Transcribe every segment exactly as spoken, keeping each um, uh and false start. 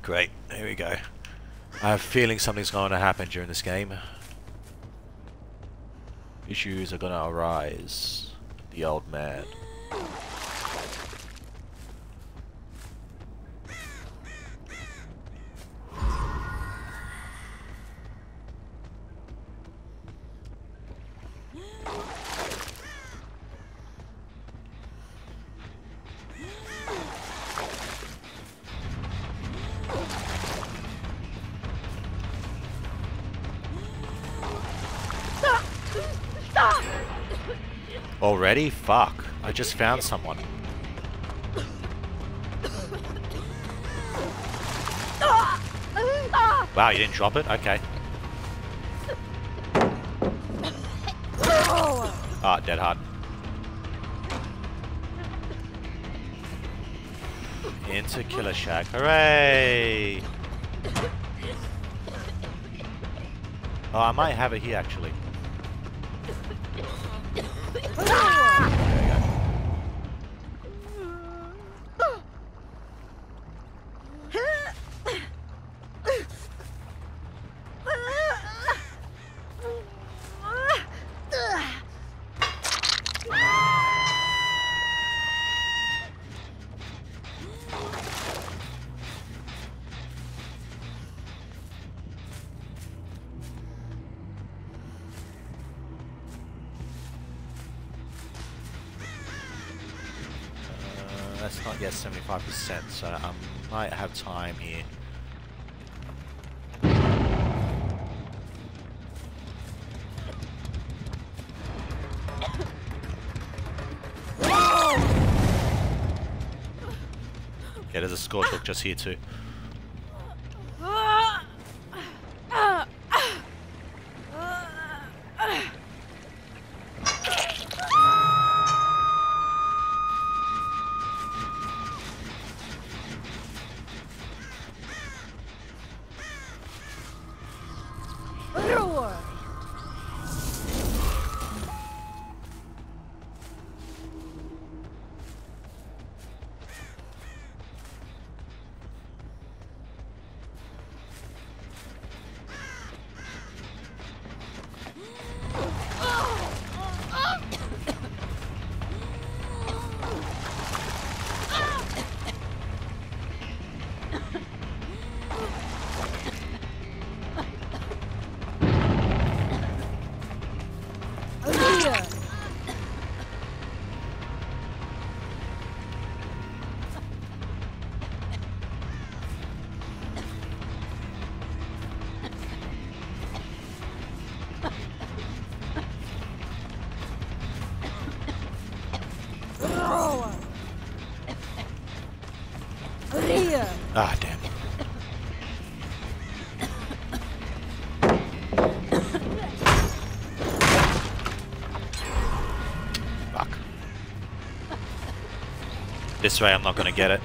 Great, here we go. I have a feeling something's going to happen during this game. Issues are going to arise. The old man. Already? Fuck. I just found someone. Wow, you didn't drop it? Okay. Ah, dead hard. Into Killer Shack. Hooray! Oh, I might have it here actually. That's not yet seventy-five percent, so I might have time here. Yeah, there's a scorch hook just here too. Ah, damn. Fuck. This way I'm not gonna get it.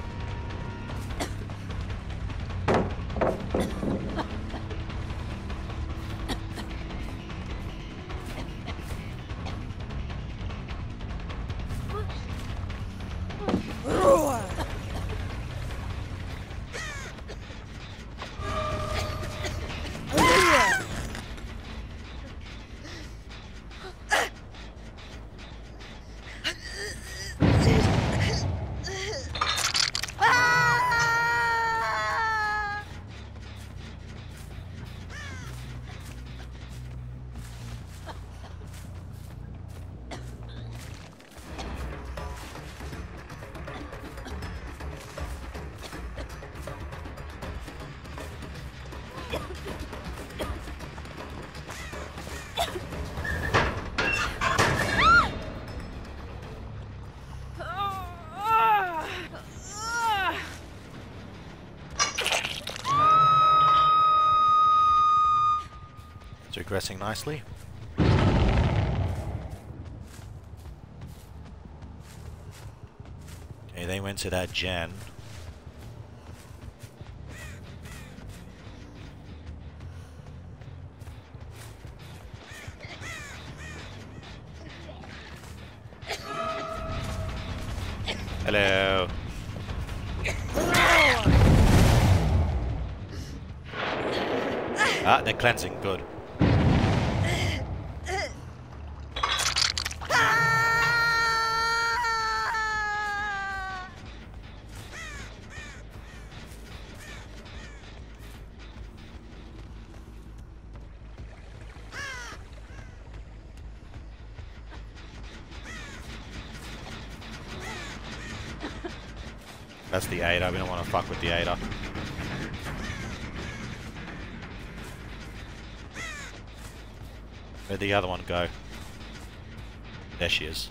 It's regressing nicely. Okay, they went to that gen. Hello. Ah, they're cleansing. Good. That's the Ada. We don't want to fuck with the Ada. Where'd the other one go? There she is.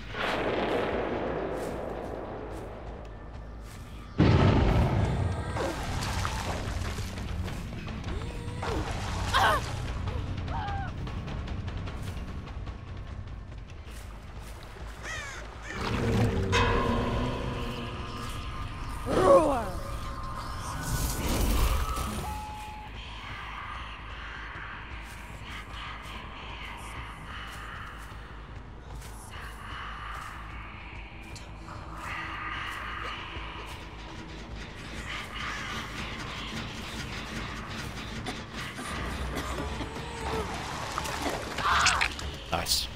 Nice.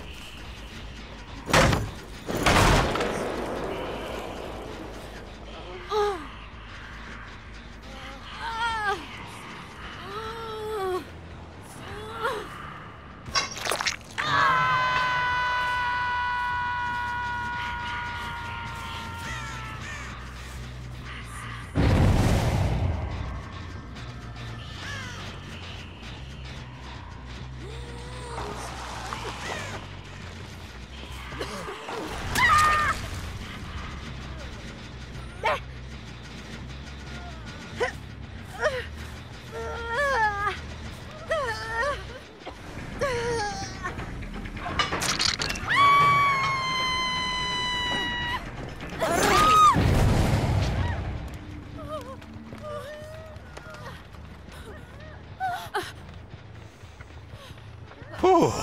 Whew.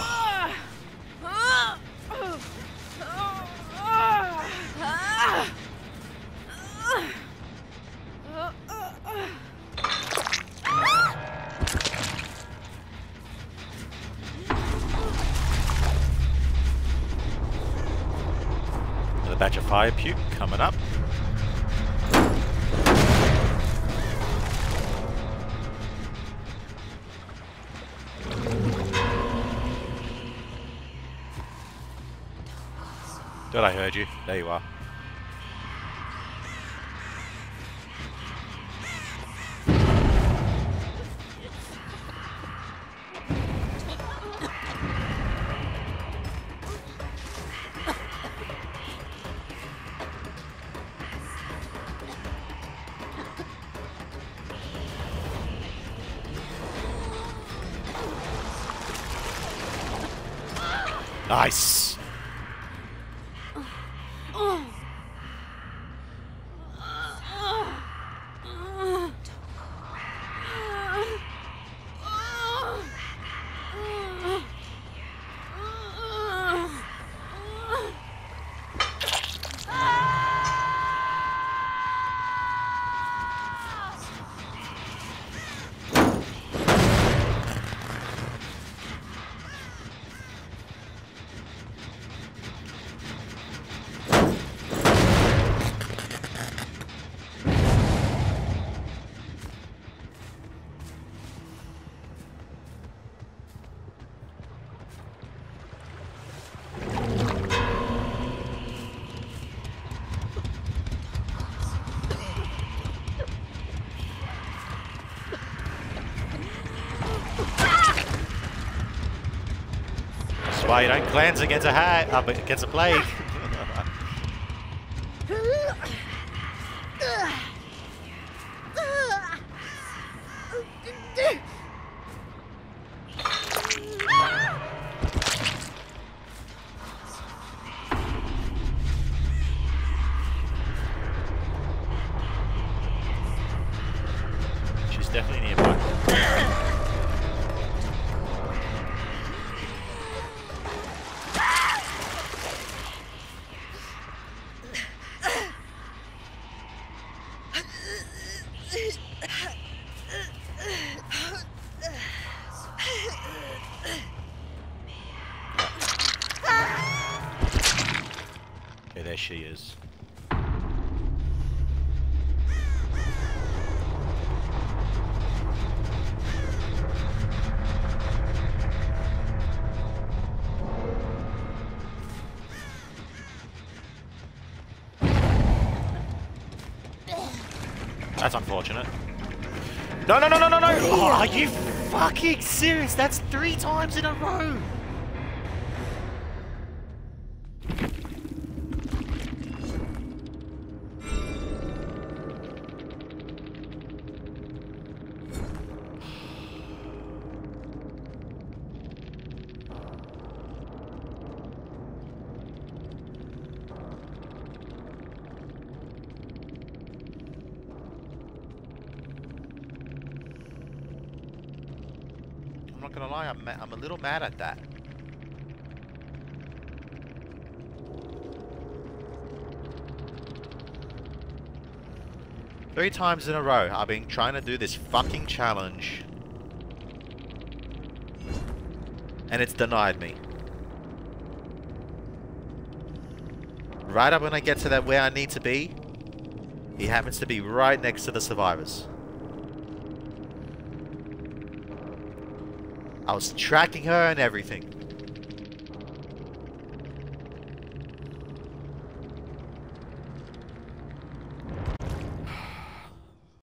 Another batch of fire puke coming up. Thought I heard you. There you are. Nice. Why you don't cleanse against a hat, up against a plague. She's definitely nearby. there she is. That's unfortunate. No, no, no, no, no, no! Oh, are you fucking serious? That's three times in a row! I'm not gonna lie, I'm, ma I'm a little mad at that. Three times in a row, I've been trying to do this fucking challenge. And it's denied me. Right up when I get to that where I need to be, he happens to be right next to the survivors. I was tracking her and everything.